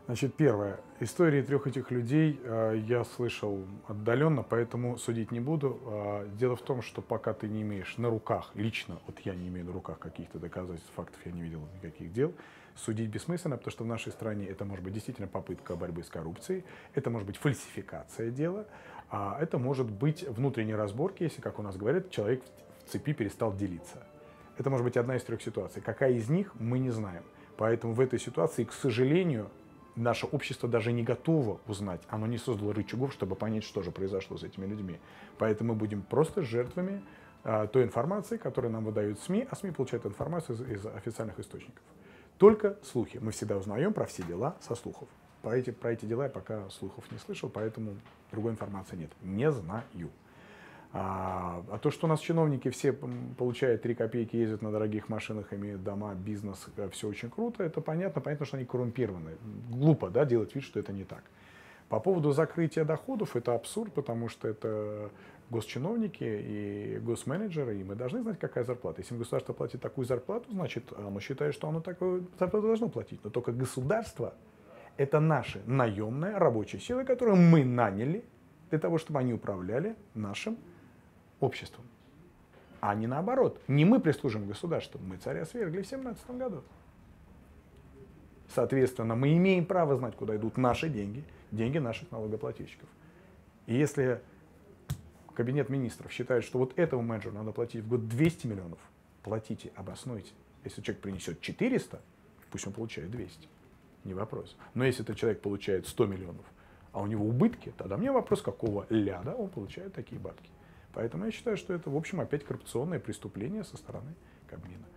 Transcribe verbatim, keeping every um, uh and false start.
Значит, первое. Истории трех этих людей э, я слышал отдаленно, поэтому судить не буду. А, дело в том, что пока ты не имеешь на руках, лично, вот я не имею на руках каких-то доказательств, фактов, я не видел никаких дел, судить бессмысленно, потому что в нашей стране это может быть действительно попытка борьбы с коррупцией, это может быть фальсификация дела, а это может быть внутренние разборки, если, как у нас говорят, человек в цепи перестал делиться. Это может быть одна из трех ситуаций. Какая из них, мы не знаем. Поэтому в этой ситуации, к сожалению, наше общество даже не готово узнать. Оно не создало рычагов, чтобы понять, что же произошло с этими людьми. Поэтому мы будем просто жертвами а, той информации, которую нам выдают СМИ, а СМИ получают информацию из, из официальных источников. Только слухи. Мы всегда узнаем про все дела со слухов. Про эти, про эти дела я пока слухов не слышал, поэтому другой информации нет. Не знаю. А, а то, что у нас чиновники все получают три копейки, ездят на дорогих машинах, имеют дома, бизнес, все очень круто, это понятно, понятно, что они коррумпированы. Глупо, да, делать вид, что это не так. По поводу закрытия доходов, это абсурд, потому что это госчиновники и госменеджеры, и мы должны знать, какая зарплата. Если государство платит такую зарплату, значит, оно считает, что оно такую зарплату должно платить. Но только государство – это наши наемная рабочая сила, которую мы наняли для того, чтобы они управляли нашим обществом. А не наоборот. Не мы прислужим государству, мы царя свергли в семнадцатом году. Соответственно, мы имеем право знать, куда идут наши деньги, деньги наших налогоплательщиков. И если кабинет министров считает, что вот этому менеджеру надо платить в год двести миллионов, платите, обоснуйте. Если человек принесет четыреста, пусть он получает двести. Не вопрос. Но если этот человек получает сто миллионов, а у него убытки, тогда мне вопрос, какого ляда он получает такие бабки. Поэтому я считаю, что это, в общем, опять коррупционное преступление со стороны Кабмина.